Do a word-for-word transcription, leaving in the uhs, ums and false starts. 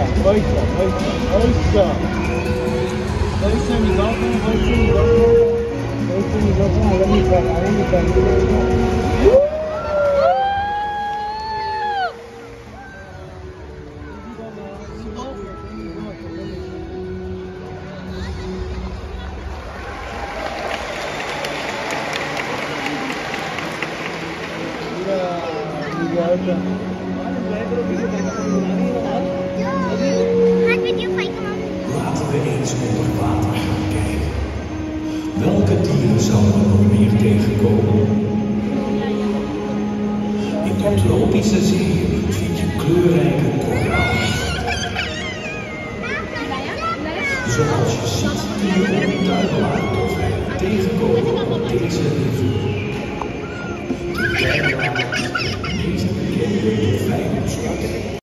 Wait, wait, wait. Wait, some is open, wait, some is open. Wait, some is open. Let me try. I want to try. Laten we eens onder water gaan kijken. Welke dieren zouden we nog meer tegenkomen? In de tropische zee